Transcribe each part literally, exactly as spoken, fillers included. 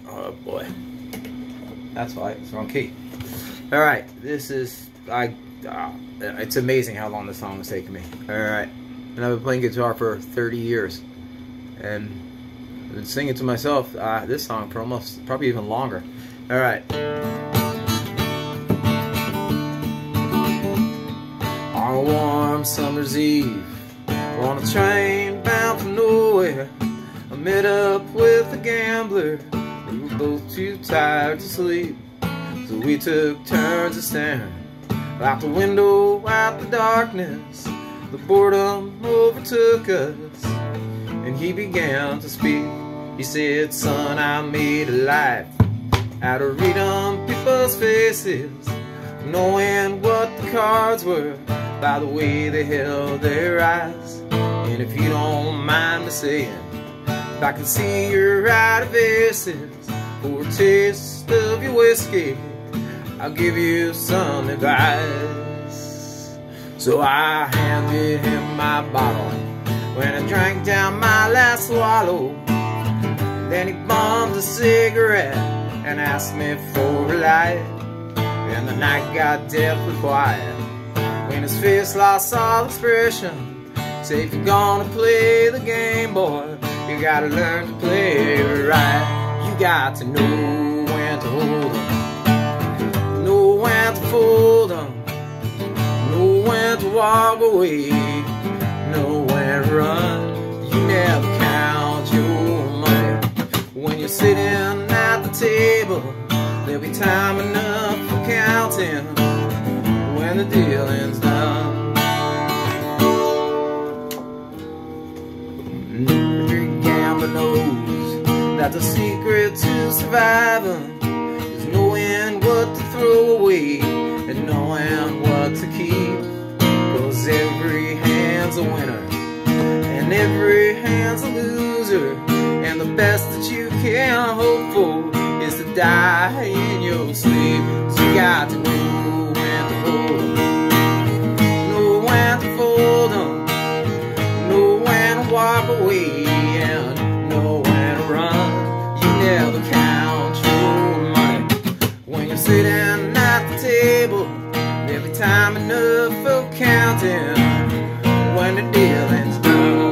Oh boy. That's why it's wrong key. Alright, this is, I, uh, it's amazing how long this song has taken me. Alright, and I've been playing guitar for thirty years. And I've been singing to myself uh, this song for almost, probably even longer. Alright. On a warm summer's eve, on a train bound for nowhere, I met up with a gambler. We were both too tired to sleep, so we took turns of staring out the window at the darkness. The boredom overtook us, and he began to speak. He said, "Son, I made a life out of reading people's faces, knowing what the cards were by the way they held their eyes. And if you don't mind me saying, if I can see your right faces for a taste of your whiskey, I'll give you some advice." So I handed him my bottle when I drank down my last swallow. Then he bummed a cigarette and asked me for a light. And the night got deathly quiet when his face lost all expression. Say, if you're gonna play the game, boy, you gotta learn to play it right. You got to know when to hold 'em, know when to fold 'em, know when to walk away, know when to run. You never count your money when you're sitting at the table. There'll be time enough for counting when the dealing's done. Every gambler knows that the secret to surviving is knowing what to throw away and knowing what to keep. 'Cause every hand's a winner and every hand's a loser, and the best that you can hope for is to die in your sleep. So you got to know when to hold 'em, know when to fold 'em, know when to walk away, and know when to run. You never count your money when you're sitting at the table. There'll be time enough for counting when the dealing's done.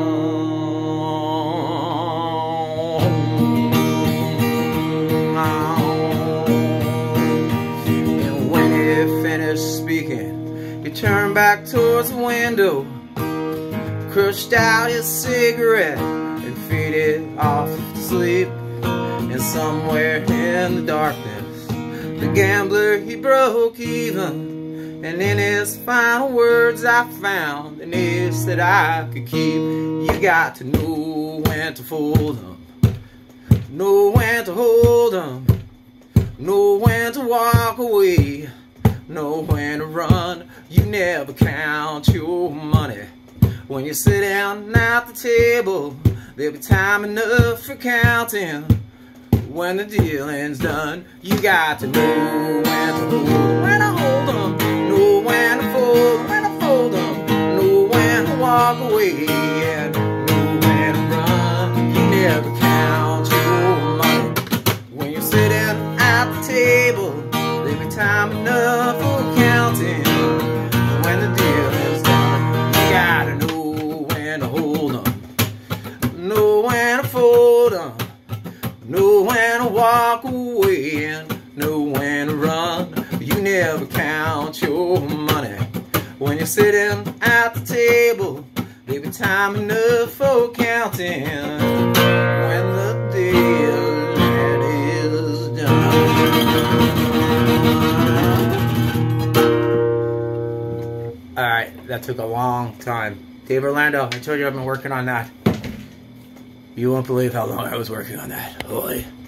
And when he finished speaking, he turned back towards the window, crushed out his cigarette, and faded off to sleep. And somewhere in the darkness, the gambler, he broke even. And in his final words, I found an ace that I could keep. You got to know when to fold 'em, know when to hold 'em, know when to walk away, know when to run. You never count your money when you're sitting at the table. There'll be time enough for counting when the dealing's done. You got to know when to hold 'em, when to hold 'em, know when to fold 'em, when to fold 'em, know when to walk away, and know when to run. You never count your money when you're sitting at the table. There'll be time enough for counting when the dealing's done. You gotta know when to hold 'em, know when to fold 'em, know when to walk away, and know when to run. You never count your money when you're sitting at the table. There'll be time enough for counting when the dealing is done. Alright, that took a long time. Dave Orlando, I told you I've been working on that. You won't believe how long I was working on that. Holy.